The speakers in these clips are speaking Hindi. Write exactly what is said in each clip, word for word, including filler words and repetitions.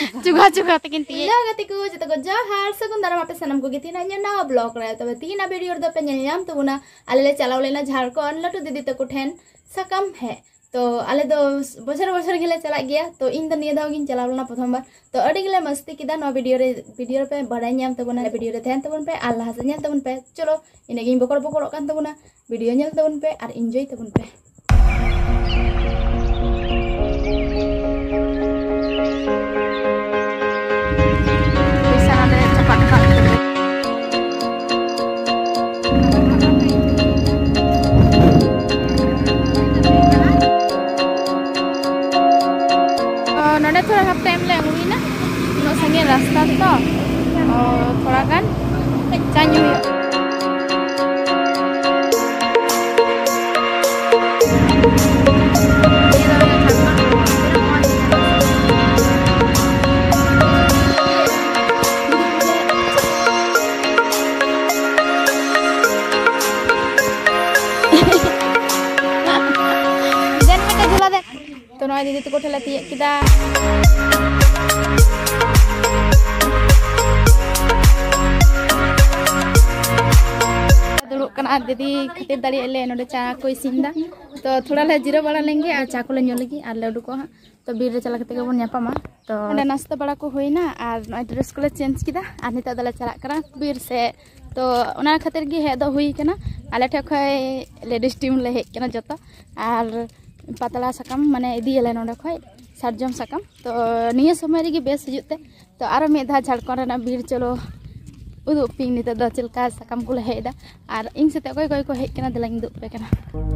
चुगा चुगा तकिन ती हेलो गतिकु जतो को जोहार सगुन दाराम आपे सनम को गिती ना नवा ब्लॉग रे तबे तीना वीडियो द पे नेम तबुना आले ले चलाव लेना झारखंड लटू दीदी तको ठेन सकम है तो आले दो बछर बछर गेले चला गया तो इन द निया दाव गिन चलाव लेना प्रथम बार तो अडी गेले मस्ती किदा नो वीडियो रे वीडियो पे बडाय नाम तबुना वीडियो रे थेन तबुन पे आल्लाह से नेल तबुन पे चलो इने गिन बकर बकर कान तबुना वीडियो नेल तबुन पे और एंजॉय तबुन पे थोड़ा हाफ टाइम ले हुई ना उन संगे रास्ता तो थोड़ा गान चांजू तो नॉय दीदी तको ठेला तिये किदा दुड़ुब कना दीदी खातिर दाड़ी ले नोडे चा को इसिन दा तो थोड़ा ले जीरो बड़ा लेंगे और चा को ले न्यू लगी और ले उडुको हा तो बीर रे चला कते के बन न्यापामा तो नोडे नाश्ता बड़ा को होइना और नॉय ड्रेस को ले चेंज किदा और निता दला चला करा बीर से तो उना खातिर गे हे दो हुई कना आले ठे खय लेडीज टीम ले हे कना जतो और पातला सकम माने इदीले नोडे खय सारजम सकम तो निया समय रे बेस हिजुते तो आरो मे धा झाड़खंड रे बीर चलो उदु पिंग निता द चिलका सकम को ले हेदा और इन सते कोय कोय को हे कना दलांग दु पे कना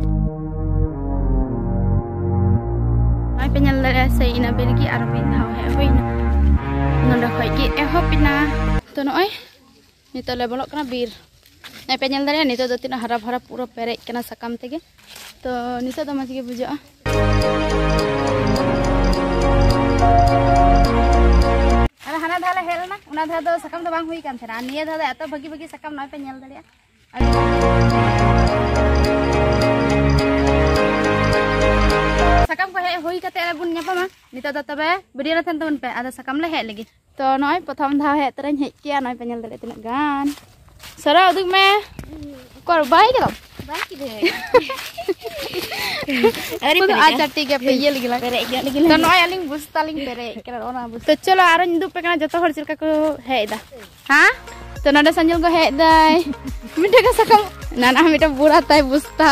आई पेनल ले से इना बेरगी आरो मे धा हे होइना नोडे खय की एहोपिना तो नय निता ले बोलो कना बीर आई पेनल दारे निता द तिना हरा भरा पूरा पेरे कना सकम तेगे तो निता तो मज के बुझा अरे हाना धाले हेलना उना धा दो सकम दो बांग हुई कान थेना निया धा दा एतो भगी भगी सकम नय पे नेल दारिया सकम को हे हुई कते बुन न्यापामा निता दो तबे वीडियो रे थेन तबन पे आदा सकम ले हे लगी तो नय प्रथम धा हे तरन हे किया नय पे नेल दारे तिना गान सरा उदुक में कर बाई के बाई के दे अरे तो आज ठीक है पे ये लगिला पेरे के लगिला तो नय आलिंग बुस्ता लिंग पेरे के ओना बुस तो चलो आरो निदु पे कना जतो हर चिलका को हेदा हां तो नडे संजल को हेदाय मिठे का सकम नाना मिठा बुरा ताई बुस्ता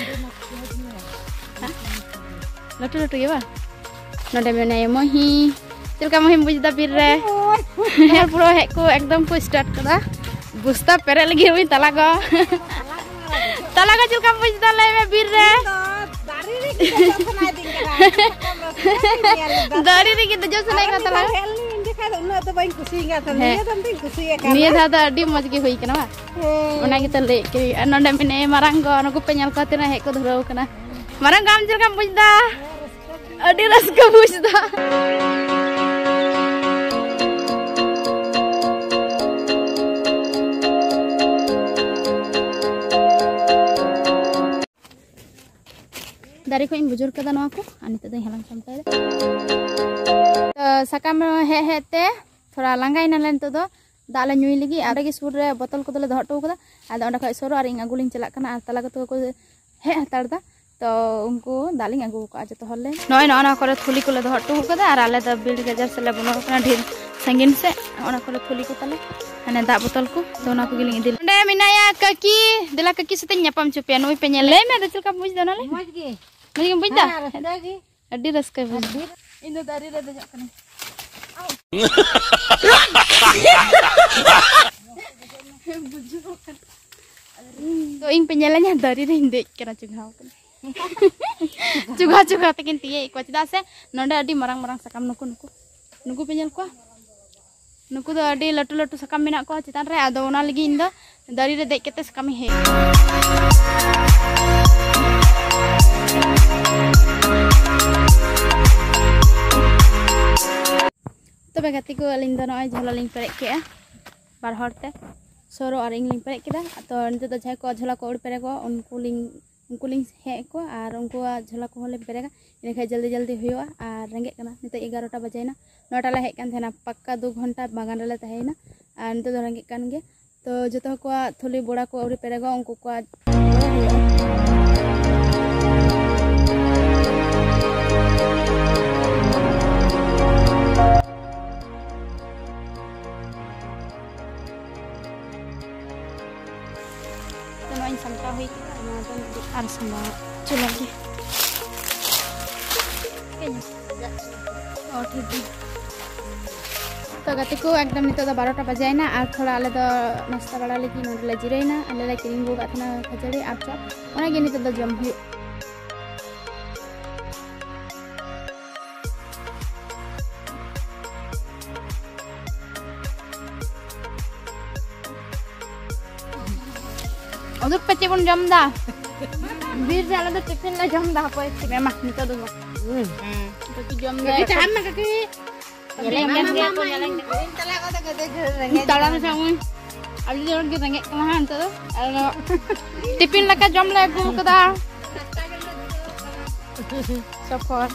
लटू लटू ये बा नडे मेने मोही चिलका मोही बुजदा पीर रे हेर पुरो हे को एकदम को स्टार्ट करा बुस्ता पेरे लगी हुई तला को तला को चिलका बुजदा ले में बीर रे दारी रे कित जो सुनाई ना तला उना तो बाई खुशी गा त निया दम तिन खुशी का निया दादा अडी मज के होई कना ओना के तले के नंडे मिने मारंग गो नको पेनल को तेना हे को धरौ कना मारंग गाम चिलका बुजदा अडी रस को बुजदा दारी को इन बुजुर्ग कदा नवा को अनित दई हलांग समताय तो सकम हे हेते थोड़ा लंगाई नलेन तो दो दाले नुई लगी आरे के सुर रे बोतल को दले धटो कदा आदा ओंडा खय सोरो आर इन अगुलिन चला कना आर तला को को हे हतार दा तो उनको दालिंग अगु को आज तो हले नय न ना करे थुली को ले धटो कदा आर आले द बिल्ड गजर से ले बनो कना ढेर संगिन से ओना को थुली को तले हने दा बोतल को तो ना को गिलिंग इदिल ओंडे मिनाया ककी दिला ककी सते न्यापाम चुपे नोई पे ले में द चिलका बुझ दना ले मज गे मुझे बुझदा दागी अड्डी रस के बुझ इन दो दारी रे दजक कने तो इन पेनलanya दारी रे इंदे केना चुगाव कने चुगा चुगा तकिन तिये को चदा से नोंडे अड्डी मरंग मरंग सकम नुकु नुकु नुकु पेनल को नुकु दो अड्डी लटू लटू सकम मेना को चितान रे आदो ओना लगी इन दो दारी रे देख केते सकम हे तबे गति को अलिंग दो नय झोला लिंग पेरे के बार हरते सोरो और इंग लिंग पेरे केदा तो निते तो जाय को झोला को उड़ पेरे को उनको लिंग उनको लिंग हे को और उनको झोला को ले पेरेगा इनखा जल्दी जल्दी हुआ और रेंगे कना नित एगारोटा बजेना नौटा ले हेकन थेना पक्का दो घंटा बागान रे तहेना और नित दो रेंगे कन गे तो जतो को थुली बोड़ा को औरी पेरेगा उनको को sampai hui harus sama cula lagi oh ठीक है तो गति को एकदम नितो दा बारोटा बजायना और थोड़ा आले दो नाश्ता बड़ा लगी नोडले जिरेना आले ला किरिंग गो गाथना खजड़ी और चप ओना गे नितो दा जम हुई untuk peci pun jam dah bir jalan tuh tiffin lah jam dah apa itu memang itu tuh hmm itu jam dah kita sama kaki jalan kan dia pun jalan jalan sama abis itu orang kita ngek kemahan tuh tiffin lah kan jam lah aku kata sokor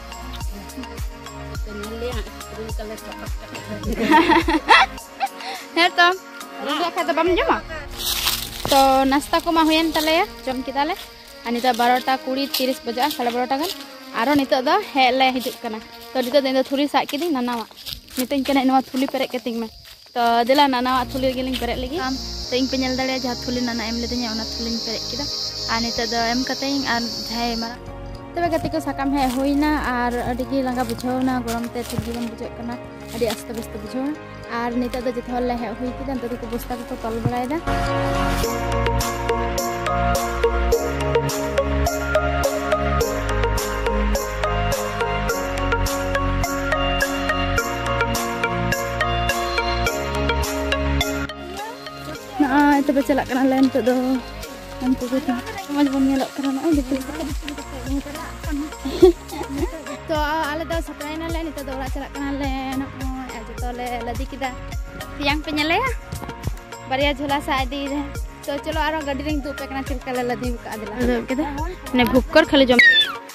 ya toh dia kata bam jam तो नाश्ता को माहुयन तले जम किदाले अनिता बारोटा कुड़ी तीस बजा साढ़े बारोटा गन आरो नितो दो हेले हिजुक कना तो नितो दिन थुली सा किदी नानावा नितो इनकना नवा थुली पेरे केतिंग में तो दिला नानावा थुली गेलिंग पेरे लगी तो इन पे नेल दड़े जहा थुली नाना एम लेदिnya ओना थुली पेरे किदा आ नितो दो एम कतेंग आर जाय मारा तबे गति को साकाम हे होइना आर अडिगी लंगा बुझावना गरम ते थुली बन बुझक कना अडी आस्ते बस्ते बुझावना आर नितो दो जथो ले हे होई किदा तो को बस्ता को तल बड़ायदा nah itu baca lah karena lain tuh do nanti gitu cuma cuma nyelok karena oh gitu तो आले दो सप्लाइना ले नितो दोड़ा चला कना ले नो ए जतो ले लदी किदा तियांग पे nyale ya बारिया झोला सा आदि तो चलो आरो गाड़ी रिंग दो पे कना चिलका ले लदी का आदला अदो किदा ने भुक्कर खाली जम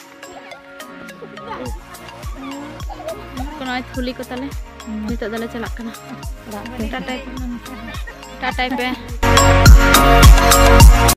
कोना थुली को तले नितो दले चला कना टाटा टाटा पे